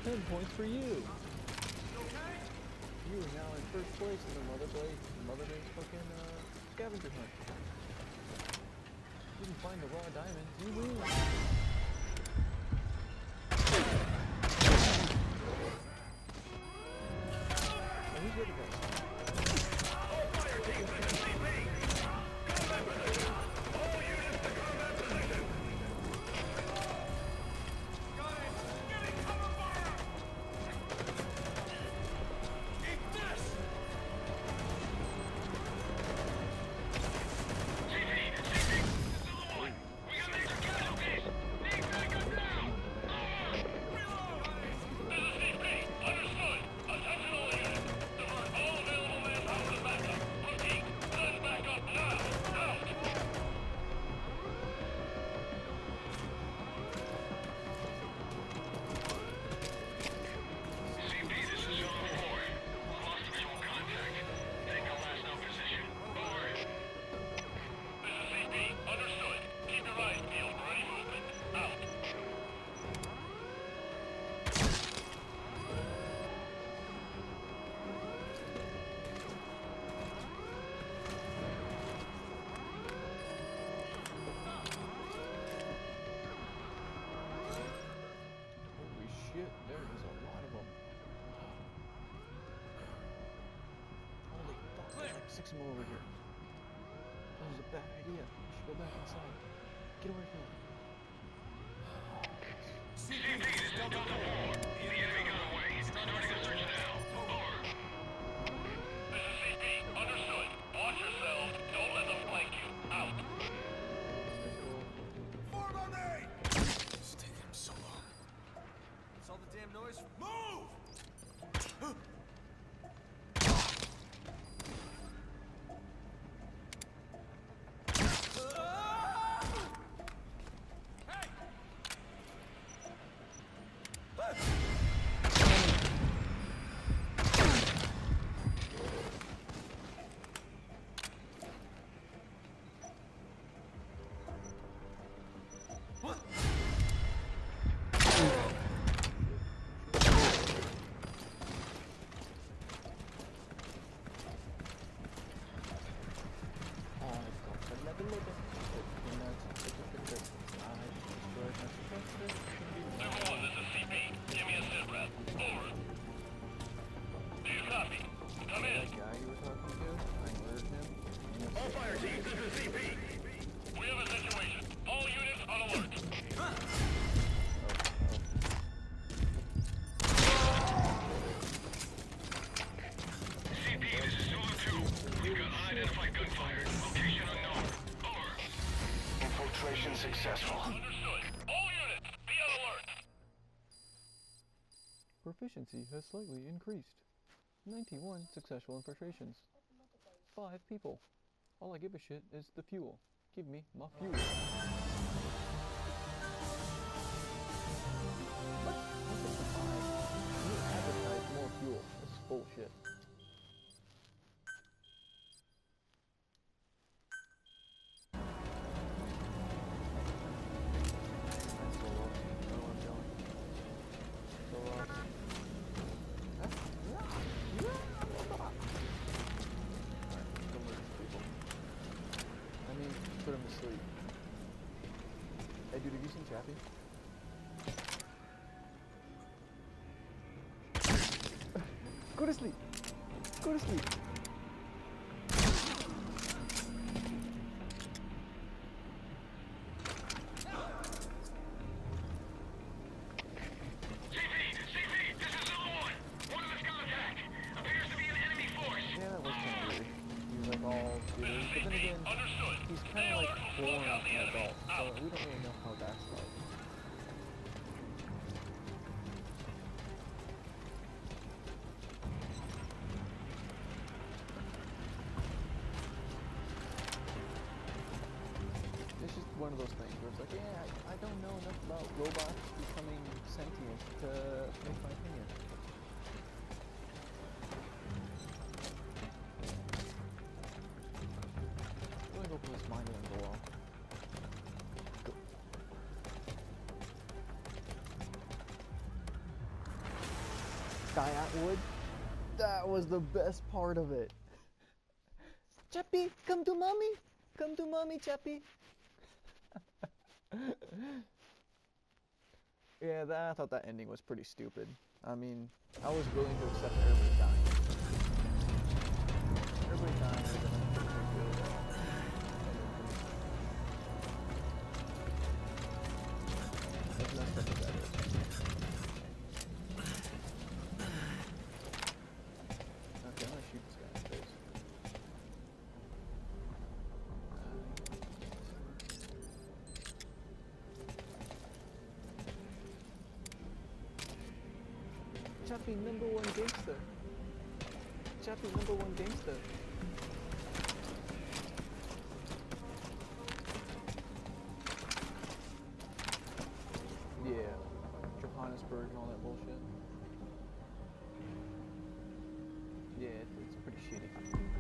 10 points for you. You are now in first place in the Mother Blade's fucking scavenger hunt. You can find the raw diamonds, you win. And who's the other guy? There is a lot of them. Holy fuck, there's like 6 more over here. That was a bad idea. We should go back inside. Get away from them. CP, this is Delta 4. The enemy got away. Starting a search now. Over. This is CP. Understood. Watch yourselves. Don't let them flank you. Out. Form on me! It's taking him so long. What's all the damn noise? Move! Successful. Understood. All units, be on alert. Proficiency has slightly increased. 91 successful infiltrations. 5 people. All I give a shit is the fuel. Give me my fuel. What? You advertise more fuel. This is bullshit. Put him to sleep. Hey dude, have you seen Chappie? Go to sleep! Go to sleep! He's kind of like born an adult, so we don't really know how that's like. It's just one of those things where it's like, yeah, I don't know enough about robots becoming sentient to make my opinion. Open this mine and go off. Go. die Atwood. That was the best part of it. Chappie, come to mommy. Come to mommy, Chappie. Yeah, I thought that ending was pretty stupid. I mean, I was willing to accept everybody dying. Everybody dying is pretty good. That's messed up with that is. Okay, I'm gonna shoot this guy in the face. Chappie #1 gangster. Chappie #1 gangster. Yeah, Johannesburg and all that bullshit. Yeah, it's pretty shitty.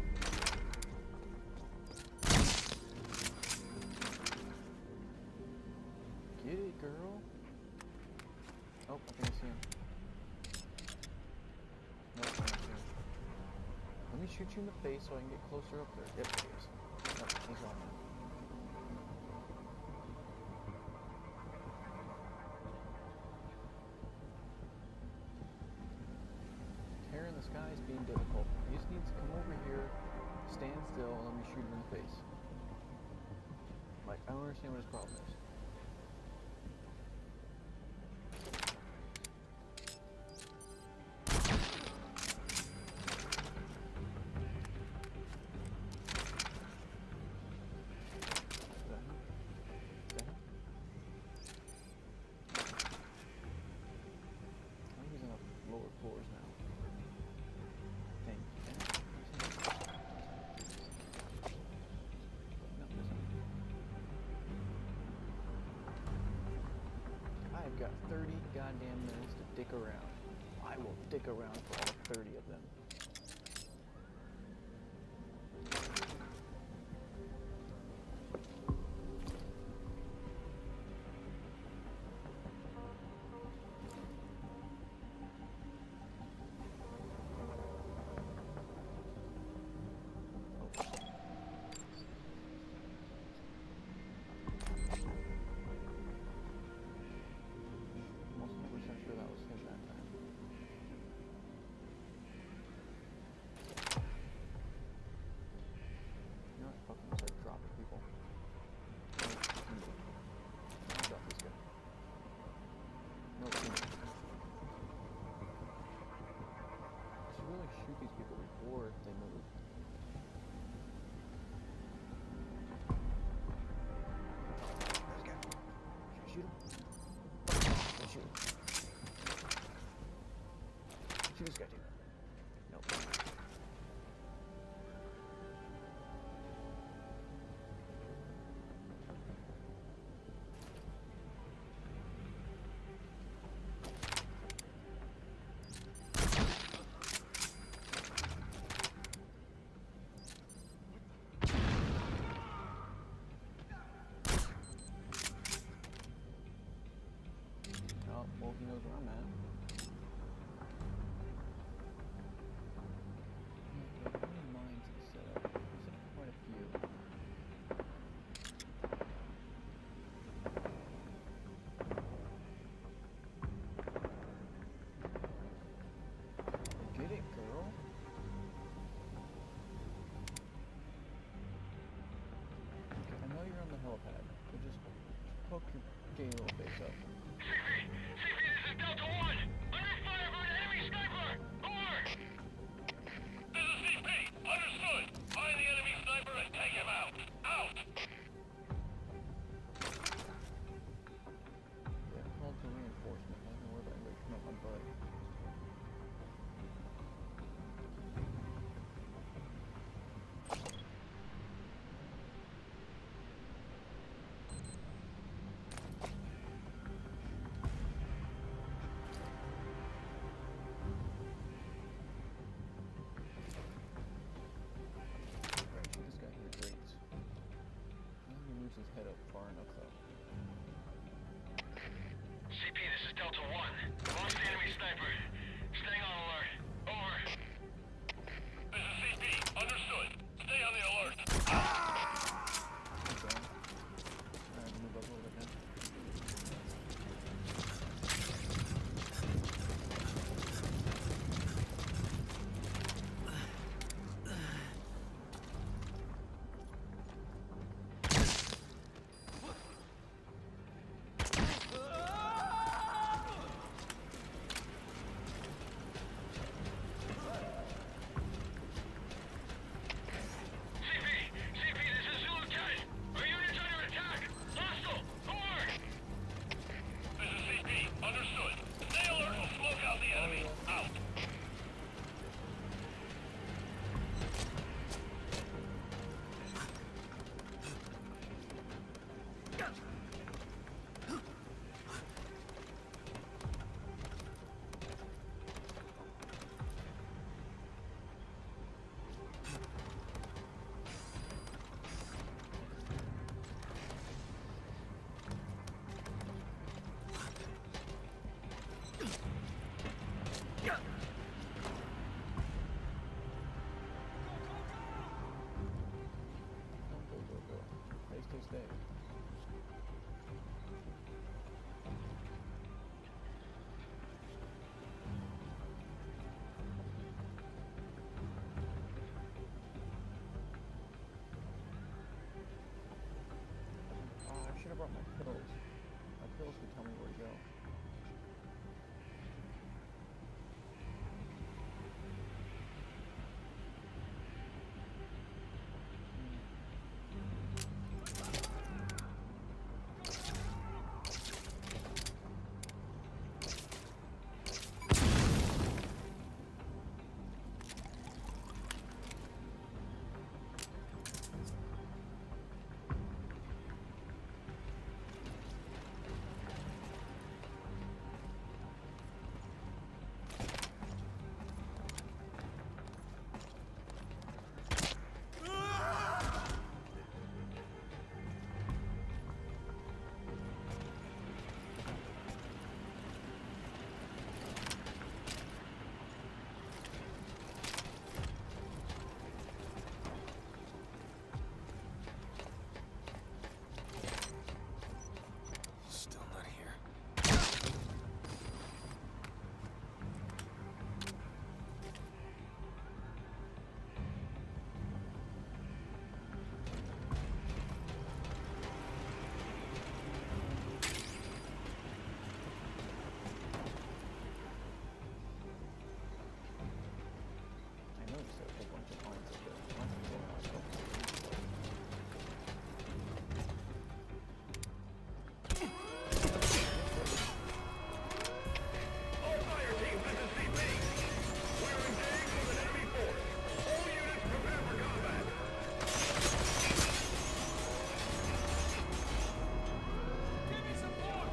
Get it, girl. Oh, I think I see him. Nope, I don't see him. Let me shoot you in the face so I can get closer up there. Yep, there he is. Nope, he's on now. Tearing the sky is being difficult. He just needs to come over here, stand still, and let me shoot him in the face. Like, I don't understand what his problem is. Floors now. Thank you. No, I've got 30 goddamn minutes to dick around. I will dick around for all 30 of them. Shoot these people before they move. This guy. Should I shoot him? Should I shoot him? Shoot this guy too. Nope. Well, he knows where I'm at. should have brought my pills. My pills could tell me where to go. Still not here. I noticed there was a bunch of lines up there. Lines of people on top of the All fire teams, this is CP. We're engaged with an enemy force. All units prepare for combat. Give me support!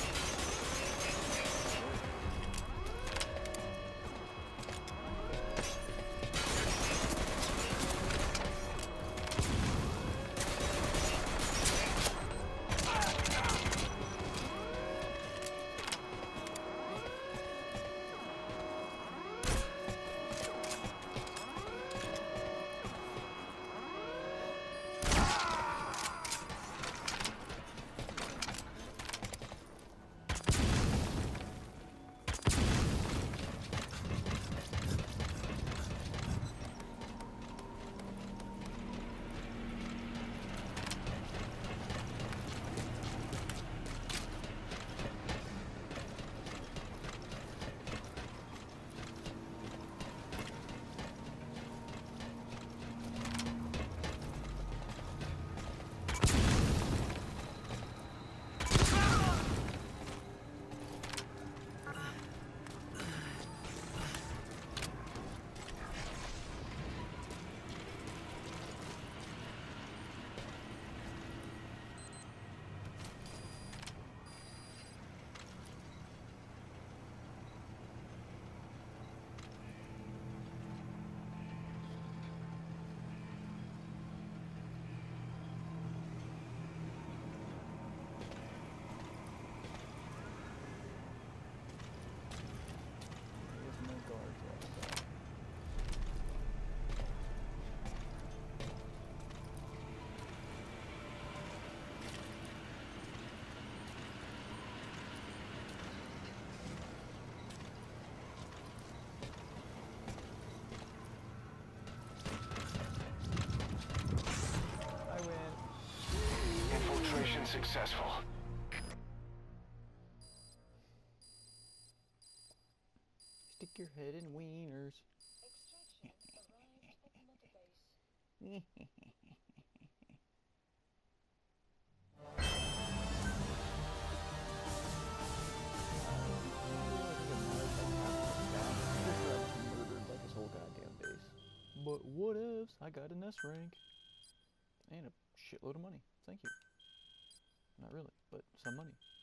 There's no guards outside. I win. Infiltration successful. Stick your head in wieners. Like his whole goddamn base. But what ifs? I got an S rank. And a shitload of money. Thank you. Not really, but some money.